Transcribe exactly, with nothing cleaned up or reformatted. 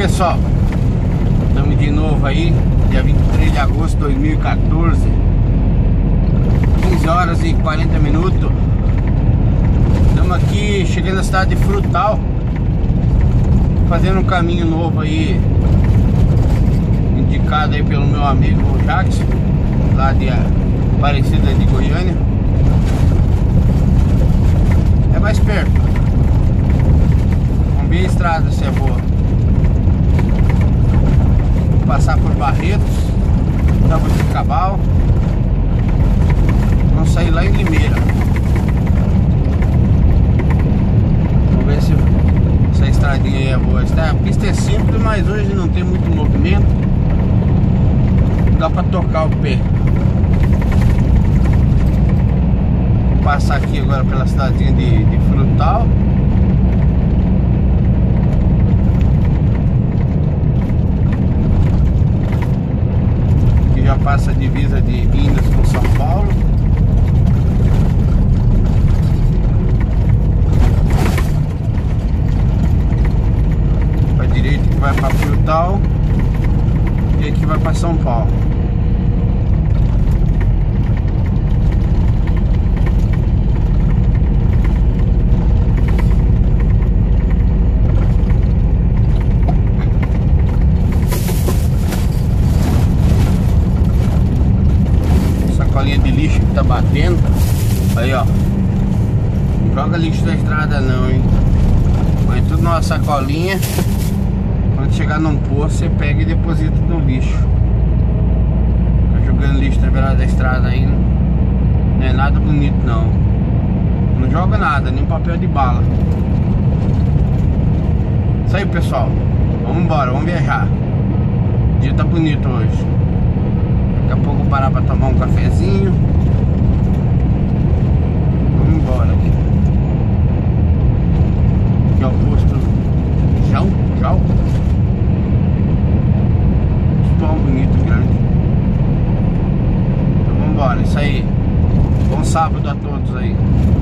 pessoal, estamos de novo aí, dia vinte e três de agosto de dois mil e quatorze, quinze horas e quarenta minutos. Estamos aqui chegando na cidade de Frutal, fazendo um caminho novo aí, indicado aí pelo meu amigo Jackson, lá de Aparecida de Goiânia. É mais perto. Vamos ver a estrada se é boa. Vou passar por Barretos, Jaboticabal. Vamos sair lá em Limeira. Vamos ver se essa estradinha aí é boa. A pista é simples, mas hoje não tem muito movimento. Dá pra tocar o pé. Vou passar aqui agora pela cidadezinha de, de Frutal. Aqui já passa a divisa de Minas com São Paulo. Pra direita que vai pra Frutal. E aqui vai pra São Paulo. Sacolinha de lixo que tá batendo. Aí, ó. Não joga lixo na estrada não, hein. Põe tudo numa sacolinha. Quando chegar num posto, você pega e deposita no lixo. Tá jogando lixo na beirada da estrada aí, não é nada bonito não. Não joga nada, nem papel de bala. Isso aí, pessoal. Vamos embora, vamos viajar. O dia tá bonito hoje. Daqui a pouco eu vou parar pra tomar um cafezinho. Vamos embora aqui. Aqui é o posto João, João. Tão bonito, grande. Então vamos embora, isso aí. Bom sábado a todos aí.